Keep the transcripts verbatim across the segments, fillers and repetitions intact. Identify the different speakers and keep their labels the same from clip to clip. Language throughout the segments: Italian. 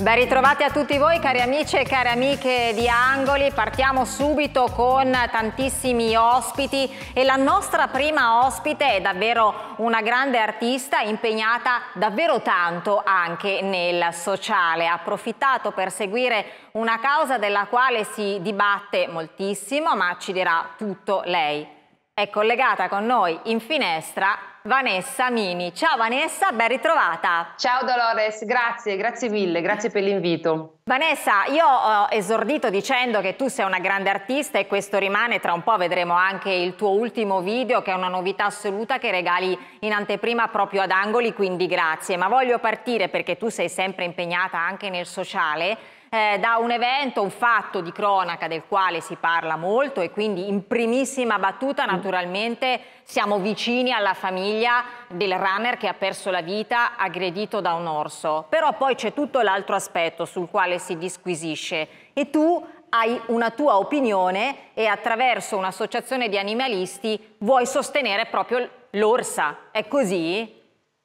Speaker 1: Ben ritrovati a tutti voi cari amici e cari amiche di Angoli. Partiamo subito con tantissimi ospiti e la nostra prima ospite è davvero una grande artista impegnata davvero tanto anche nel sociale. Ha approfittato per seguire una causa della quale si dibatte moltissimo, ma ci dirà tutto lei. È collegata con noi in finestra Vanessa Mini. Ciao Vanessa, ben ritrovata.
Speaker 2: Ciao Dolores, grazie, grazie mille, grazie per l'invito.
Speaker 1: Vanessa, io ho esordito dicendo che tu sei una grande artista e questo rimane, tra un po' vedremo anche il tuo ultimo video che è una novità assoluta che regali in anteprima proprio ad Angoli, quindi grazie. Ma voglio partire, perché tu sei sempre impegnata anche nel sociale, Eh, da un evento, un fatto di cronaca del quale si parla molto e quindi in primissima battuta naturalmente siamo vicini alla famiglia del runner che ha perso la vita aggredito da un orso. Però poi c'è tutto l'altro aspetto sul quale si disquisisce e tu hai una tua opinione e attraverso un'associazione di animalisti vuoi sostenere proprio l'orsa. È così?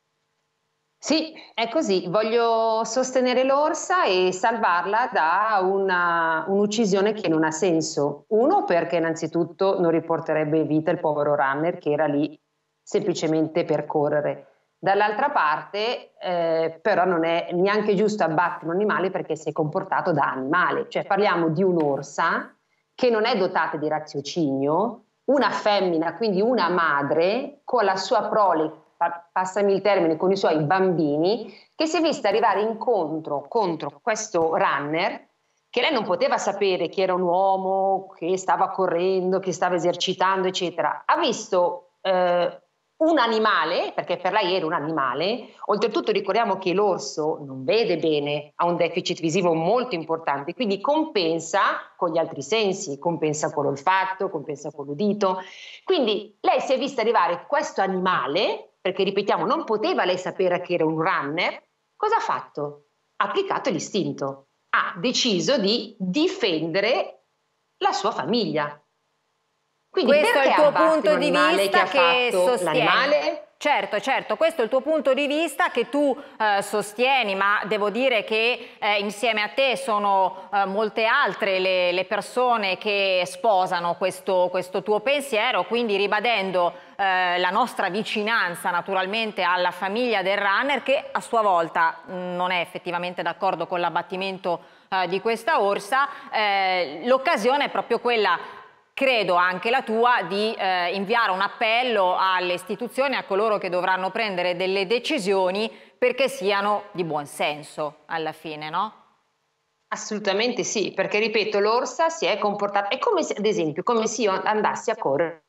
Speaker 2: Sì, è così. Voglio sostenere l'orsa e salvarla da un'uccisione che non ha senso. Uno, perché innanzitutto non riporterebbe in vita il povero runner che era lì semplicemente per correre. Dall'altra parte, eh, però non è neanche giusto abbattere un animale perché si è comportato da animale. Cioè parliamo di un'orsa che non è dotata di raziocinio, una femmina, quindi una madre, con la sua prole, passami il termine, con i suoi bambini, che si è vista arrivare incontro contro questo runner, che lei non poteva sapere che era un uomo, che stava correndo, che stava esercitando, eccetera. Ha visto eh, un animale, perché per lei era un animale, oltretutto ricordiamo che l'orso non vede bene, ha un deficit visivo molto importante, quindi compensa con gli altri sensi, compensa con l'olfatto, compensa con l'udito. Quindi lei si è vista arrivare questo animale, perché ripetiamo non poteva lei sapere che era un runner. Cosa ha fatto? Ha applicato l'istinto, ha deciso di difendere la sua famiglia. Quindi
Speaker 1: questo è il tuo punto di vista che
Speaker 2: sostiene.
Speaker 1: Certo, certo, questo è il tuo punto di vista che tu eh, sostieni, ma devo dire che eh, insieme a te sono eh, molte altre le, le persone che sposano questo, questo tuo pensiero, quindi ribadendo eh, la nostra vicinanza naturalmente alla famiglia del runner che a sua volta mh, non è effettivamente d'accordo con l'abbattimento eh, di questa orsa. Eh, l'occasione è proprio quella, credo anche la tua, di eh, inviare un appello alle istituzioni, a coloro che dovranno prendere delle decisioni perché siano di buon senso alla fine, no?
Speaker 2: Assolutamente sì, perché ripeto, l'orsa si è comportata, è come se, ad esempio, come se io andassi a correre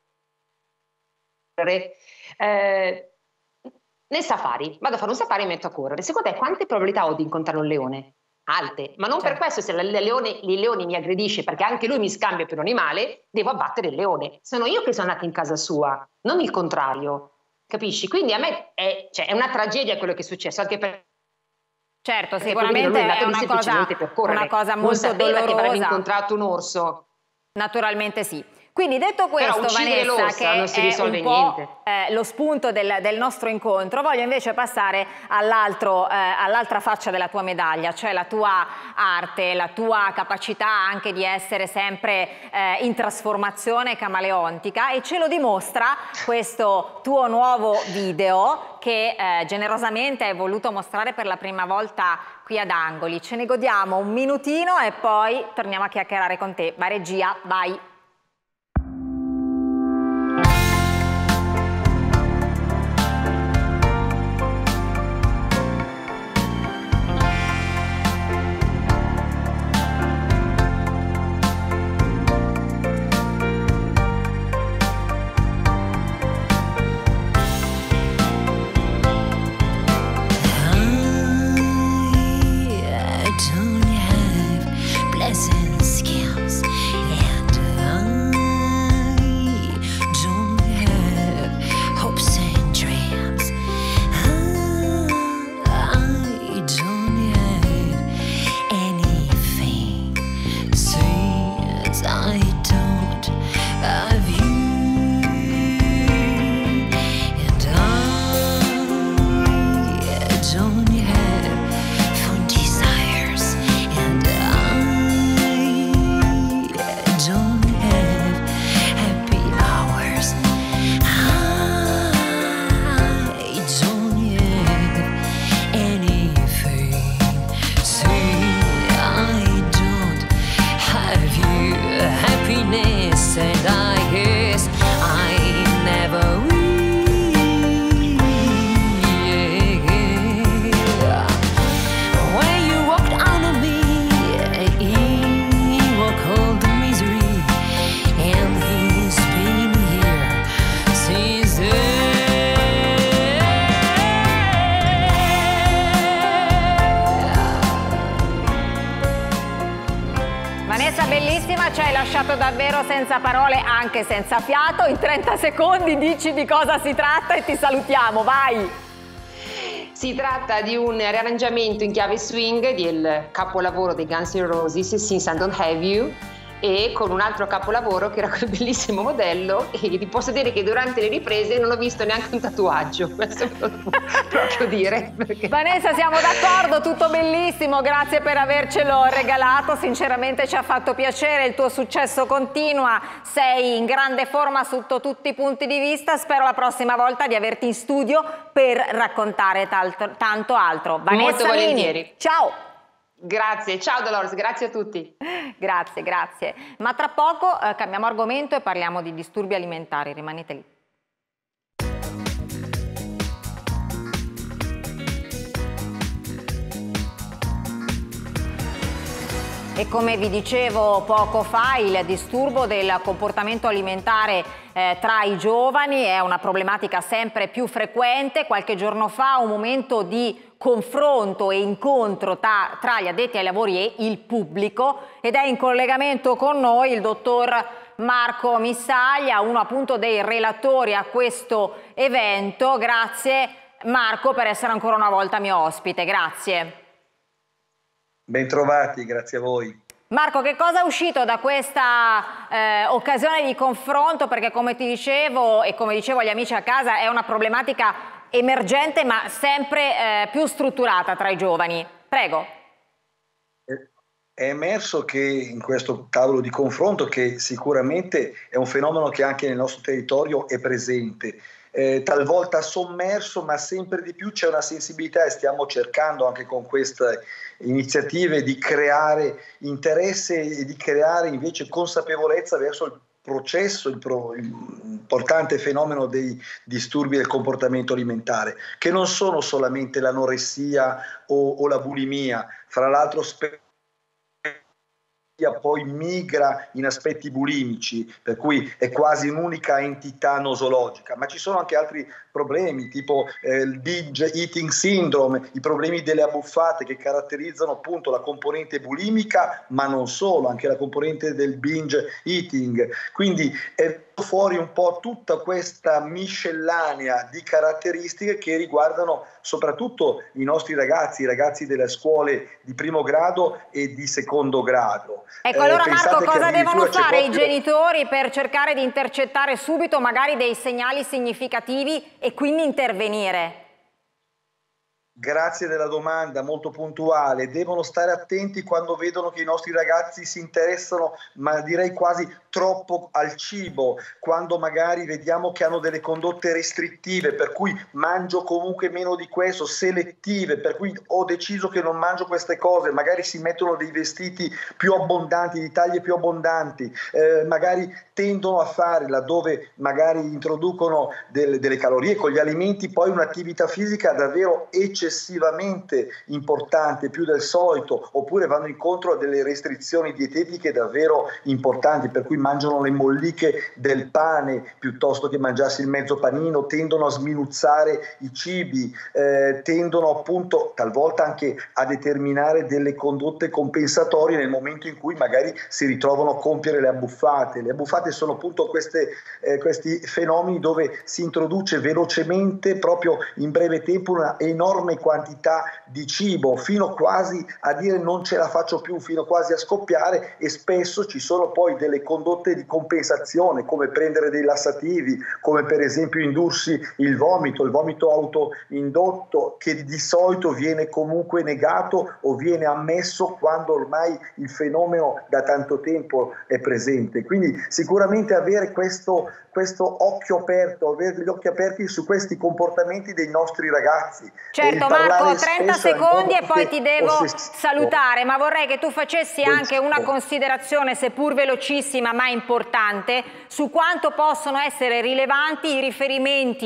Speaker 2: eh, nel safari, vado a fare un safari e metto a correre. Secondo te quante probabilità ho di incontrare un leone? Alte, ma non certo. Per questo se il leone, il leone mi aggredisce perché anche lui mi scambia per un animale, devo abbattere il leone. Sono io che sono andata in casa sua, non il contrario, capisci? Quindi a me è, cioè, è una tragedia quello che è successo, anche per
Speaker 1: certo, sicuramente è, è una, cosa, una cosa molto dolorosa.
Speaker 2: Che avrebbe incontrato un orso.
Speaker 1: Naturalmente sì. Quindi detto questo, Vanessa, che
Speaker 2: non si
Speaker 1: è
Speaker 2: risolve
Speaker 1: un po'
Speaker 2: niente.
Speaker 1: Eh, lo spunto del, del nostro incontro, voglio invece passare all'altro, eh, all'altra faccia della tua medaglia, cioè la tua arte, la tua capacità anche di essere sempre eh, in trasformazione camaleontica, e ce lo dimostra questo tuo nuovo video che eh, generosamente hai voluto mostrare per la prima volta qui ad Angoli. Ce ne godiamo un minutino e poi torniamo a chiacchierare con te. Vai regia, vai!
Speaker 3: Blessing skills and
Speaker 1: lasciato davvero senza parole, anche senza fiato. In trenta secondi dici di cosa si tratta e ti salutiamo, vai!
Speaker 2: Si tratta di un riarrangiamento in chiave swing del capolavoro dei Guns N' Roses, Since I Don't Have You, e con un altro capolavoro che era quel bellissimo modello, e ti posso dire che durante le riprese non ho visto neanche un tatuaggio, questo lo proprio dire. Perché...
Speaker 1: Vanessa, siamo d'accordo, tutto bellissimo, grazie per avercelo regalato, sinceramente ci ha fatto piacere, il tuo successo continua, sei in grande forma sotto tutti i punti di vista, spero la prossima volta di averti in studio per raccontare tanto altro. Vanessa
Speaker 2: Molto
Speaker 1: Mini,
Speaker 2: volentieri.
Speaker 1: Ciao!
Speaker 2: Grazie, ciao Dolores, grazie a tutti.
Speaker 1: Grazie, grazie. Ma tra poco eh, cambiamo argomento e parliamo di disturbi alimentari, rimanete lì. E come vi dicevo poco fa, il disturbo del comportamento alimentare eh, tra i giovani è una problematica sempre più frequente. Qualche giorno fa un momento di confronto e incontro tra, tra gli addetti ai lavori e il pubblico, ed è in collegamento con noi il dottor Marco Missaglia, uno appunto dei relatori a questo evento. Grazie Marco per essere ancora una volta mio ospite, grazie.
Speaker 3: Bentrovati, grazie a voi.
Speaker 1: Marco, che cosa è uscito da questa eh, occasione di confronto? Perché come ti dicevo e come dicevo agli amici a casa è una problematica emergente ma sempre eh, più strutturata tra i giovani. Prego.
Speaker 3: È emerso che in questo tavolo di confronto, che sicuramente è un fenomeno che anche nel nostro territorio è presente, Eh, talvolta sommerso, ma sempre di più c'è una sensibilità, e stiamo cercando anche con queste iniziative di creare interesse e di creare invece consapevolezza verso il processo, il, pro, il importante fenomeno dei disturbi del comportamento alimentare, che non sono solamente l'anoressia o, o la bulimia, fra l'altro spesso poi migra in aspetti bulimici, per cui è quasi un'unica entità nosologica, ma ci sono anche altri problemi tipo eh, il binge eating syndrome, i problemi delle abbuffate che caratterizzano appunto la componente bulimica, ma non solo, anche la componente del binge eating. Quindi è fuori un po' tutta questa miscellanea di caratteristiche che riguardano soprattutto i nostri ragazzi, i ragazzi delle scuole di primo grado e di secondo grado.
Speaker 1: Ecco, allora
Speaker 3: eh,
Speaker 1: Marco, cosa devono fare
Speaker 3: proprio...
Speaker 1: i genitori per cercare di intercettare subito magari dei segnali significativi e quindi intervenire?
Speaker 3: Grazie della domanda, molto puntuale. Devono stare attenti quando vedono che i nostri ragazzi si interessano, ma direi quasi troppo al cibo, quando magari vediamo che hanno delle condotte restrittive, per cui mangio comunque meno di questo, selettive, per cui ho deciso che non mangio queste cose, magari si mettono dei vestiti più abbondanti, di taglie più abbondanti, eh, magari tendono a fare, laddove magari introducono delle, delle calorie con gli alimenti, poi un'attività fisica davvero eccessivamente importante, più del solito, oppure vanno incontro a delle restrizioni dietetiche davvero importanti, per cui mangiano le molliche del pane piuttosto che mangiarsi il mezzo panino, tendono a sminuzzare i cibi, eh, tendono appunto talvolta anche a determinare delle condotte compensatorie nel momento in cui magari si ritrovano a compiere le abbuffate. Le abbuffate sono appunto queste, eh, questi fenomeni dove si introduce velocemente, proprio in breve tempo, una enorme quantità di cibo, fino quasi a dire non ce la faccio più, fino quasi a scoppiare, e spesso ci sono poi delle condotte di compensazione, come prendere dei lassativi, come per esempio indursi il vomito, il vomito autoindotto, che di solito viene comunque negato o viene ammesso quando ormai il fenomeno da tanto tempo è presente. Quindi sicuramente avere questo, questo occhio aperto, avere gli occhi aperti su questi comportamenti dei nostri ragazzi.
Speaker 1: Certo Marco, trenta secondi e poi ti devo ossessivo. salutare, ma vorrei che tu facessi anche una considerazione, seppur velocissima ma importante, su quanto possono essere rilevanti i riferimenti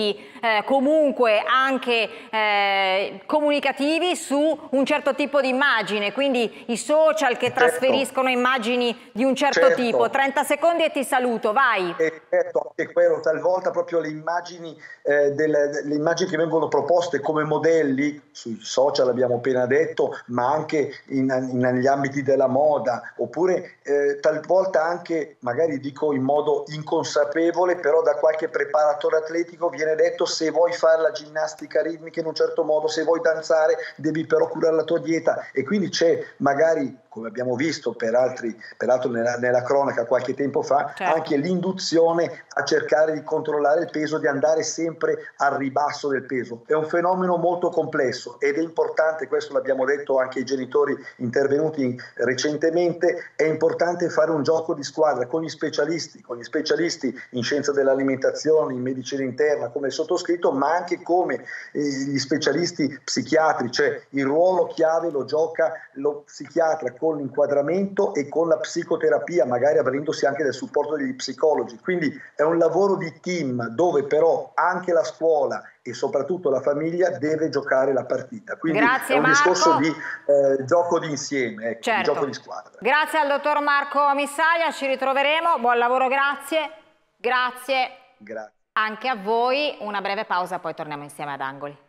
Speaker 1: eh, comunque anche eh, comunicativi su un certo tipo di immagine, quindi i social che
Speaker 3: certo.
Speaker 1: trasferiscono immagini di un certo
Speaker 3: certo.
Speaker 1: tipo. trenta secondi e ti saluto, vai.
Speaker 3: E certo, anche quello, talvolta proprio le immagini, eh, delle, le immagini che vengono proposte come modelli sui social, abbiamo appena detto, ma anche in, in, negli ambiti della moda, oppure eh, talvolta anche, magari dico in modo inconsapevole, però da qualche preparatore atletico viene detto: se vuoi fare la ginnastica ritmica in un certo modo, se vuoi danzare, devi però curare la tua dieta, e quindi c'è magari, come abbiamo visto per altri, peraltro nella, nella cronaca qualche tempo fa,
Speaker 1: certo.
Speaker 3: anche l'induzione a cercare di controllare il peso, di andare sempre al ribasso del peso. È un fenomeno molto complesso ed è importante, questo l'abbiamo detto anche ai genitori intervenuti recentemente, è importante fare un gioco di squadra con gli specialisti, con gli specialisti in scienza dell'alimentazione, in medicina interna come il sottoscritto, ma anche come eh, gli specialisti psichiatri, cioè il ruolo chiave lo gioca lo psichiatra con l'inquadramento e con la psicoterapia, magari avvalendosi anche del supporto degli psicologi. Quindi è un lavoro di team dove però anche la scuola e soprattutto la famiglia deve giocare la partita. Quindi
Speaker 1: Grazie,
Speaker 3: è un
Speaker 1: Marco.
Speaker 3: discorso di eh, gioco di insieme, ecco,
Speaker 1: certo.
Speaker 3: di gioco di squadra.
Speaker 1: Grazie al dottor Marco Missaglia, ci ritroveremo, buon lavoro, grazie. Grazie.
Speaker 3: Grazie.
Speaker 1: Anche a voi, una breve pausa, poi torniamo insieme ad Angoli.